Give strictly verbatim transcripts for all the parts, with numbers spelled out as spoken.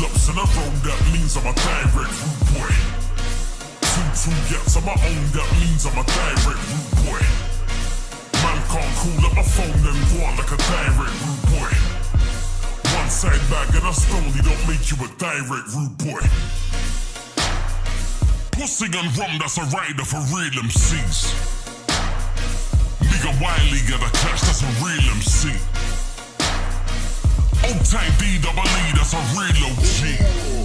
wheelups in a row, that means I'm a direct rude boy. Two, two yaps on my own, that means I'm a direct rude boy. Man can't call up my phone and go on like a direct rude boy. One side bag and a stony don't make you a direct rude boy. Pussy and rum, that's a rider for real M Cs. Nigga Wiley get a clash, that's a real M C. Old tight D double E, that's a real O G.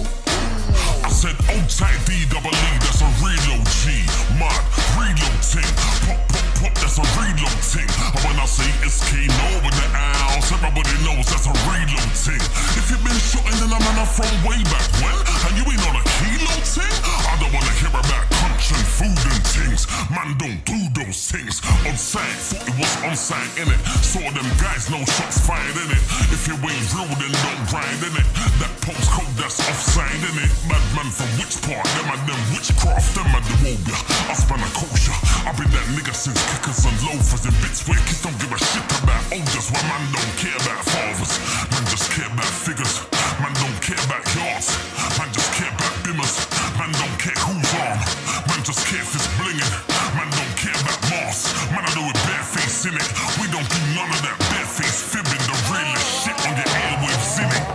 I said old tight D double E, that's a real O G. Mad, reload ting. Pop, pop, pop, that's a reload ting. And when I say it's Kano with the ounce, everybody knows that's a reload ting. If you've been shooting, then I'm on a from way back when, and you ain't on a kilo ting, I don't wanna hear about crunch and food and things. Man don't do those things. On site, thought it was on site, innit? Saw them guys, no shots fired, innit? If you ain't real, then don't grind, innit? That postcode, that's offside, innit? Bad man from which part? Them and them witchcraft, them and the Wobia. I span a kosher. I've been that nigga since kickers and loafers and bits where kids don't give a shit about elders. Why man don't care about fathers? Man just care about figures. Man don't care about yards. Man just care about bimmers. Man don't care who's on. Man just care if it's blinging. Man don't care about Mars. Man I do it bareface in it. We don't do none of that bareface fibbing. The realest shit on your airwaves in it.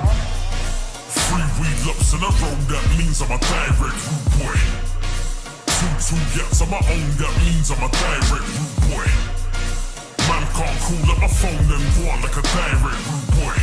Three wheelups in a row, that means I'm a direct rude boy. Two, two yaps on my own, that means I'm a direct rude boy. Man can't call up my phone and go on like a direct rude boy.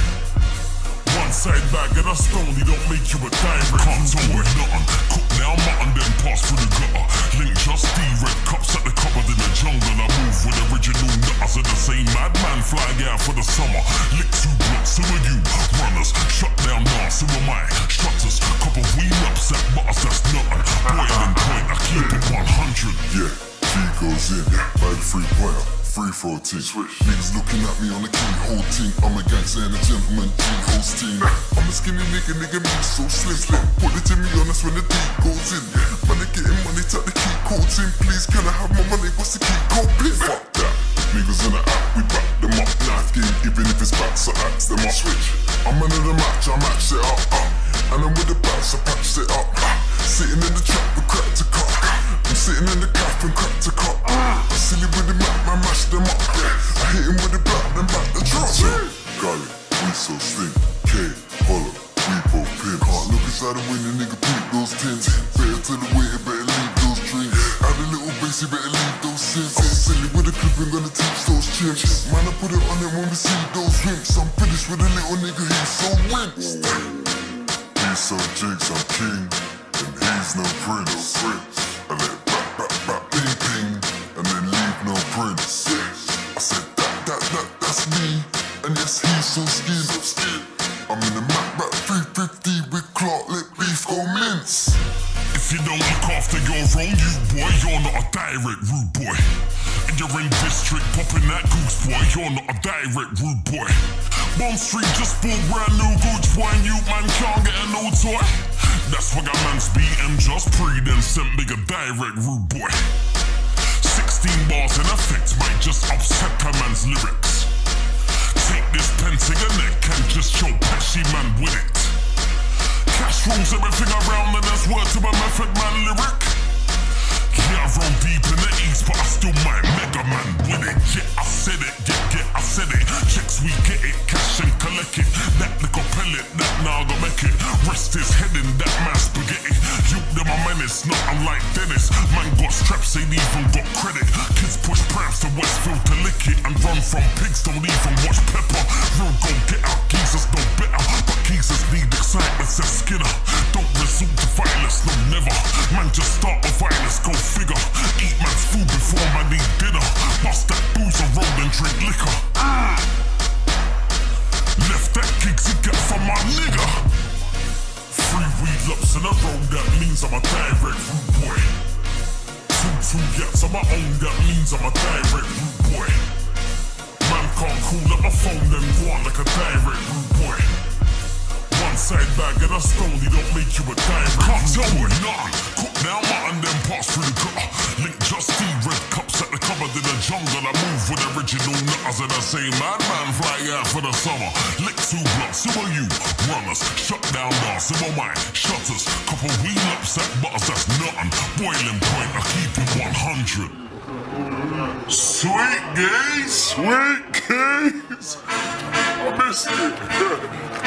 One side bag and a stony don't make you a direct can't tell me nothing. Cook now mutton, then pass through the gutter. Link just D, red cups at the cupboard in the jungle. I move with original nutters of the same madman fly out for the summer. Lick two blocks, who are you? Runners, shut down dance, who am I? Strutters, couple wheel-ups at butters, that's nothing. Boiling point, I keep it one hundred. Yeah, G goes in, by the three pointer. Free throw team. Switch. Niggas looking at me on the keyhole team. I'm a gangster and a gentleman G-host team. I'm a skinny nigga, nigga me so slim slim. Put it to me honest when the D goes in. Man, they getting money, tap the key codes in. Please, can I have my money? What's the key code, please? Fuck that. Niggas in the app, we back them up. Knife game, even if it's back, so axe them up. Switch. I'm under the match, I match it up. Uh. And I'm with the bounce, I patched it up. Uh. Sitting in the trap, we cracked a cup. I'm sitting in the calf and cracked a cup. Uh. Silly with the map, man, mash them up. I hit him with the back, then back the drop. Golly, we so stink. K, hollow, we both pin. Can't look inside the window, nigga, peep those tins. Better to the waiter, better leave those dreams. Add a little bass, you better leave those sins. I'm silly with the clip, I'm gonna teach those chimps. Man, I put it on it when we see those wimps. I'm finished with a little nigga, he's so wimps. He's so jigs, I'm king, and he's no prince. I let back, back, back, ping, ping, and then leave no prints. I said that, that, that, that's me, and yes, he's so skin. I'm in the Mac back three fifty with Clark, let beef go mince. If you don't look after your own, you boy, you're not a direct rude boy. And you're in district popping that goose boy, you're not a direct rude boy. Bond Street just bought brand new goods, boy, and you man can't get a new toy. That's why got man's B M just pre, then sent bigger direct rude boy. Sixteen bars in effect might just upset a man's lyrics. Take this pen to your neck and just show Pesci man with it. Cash rules everything around and that's word to my method man lyric. Yeah, I roll deep in the east, but I still might mega man with it. Yeah, I said it, yeah, yeah, I said it. Checks we get it, cash and collect it. That little pellet, that now go make it. Rest his head in that man spaghetti. You them a menace, not unlike Dennis. Man got straps, ain't even got credit. Kids push prams to Westfield to lick it and run from pigs, don't even watch Pepper. Real go get out, geezers know better, but geezers need excitement, says Skinner. Don't resort to violence, no never. Man just start with violence, go figure. Eat man's food before man eat dinner. Bust that booze and roll and drink liquor. Mm. Left that gigs he get from my nigga. Three wheelups in a row, that means I'm a direct rude boy. Two, two yaps on my own, that means I'm a direct rude boy. Man can't call up my phone and go on like a direct rude boy. One side bag and a stony don't make you a direct can't tell me nothing. Cook now mutton, then pass through the gutter. Link just D, red cups at the cupboard in the jungle. I move with original nutters and I say madman fly out for the summer. Lick two blocks, who are you? Runners, shut down dance, in my mind, shutters. Couple wheel upset butters, that's nothing. Boiling point, I keep it one hundred. Sweet gays, sweet gays. I missed it.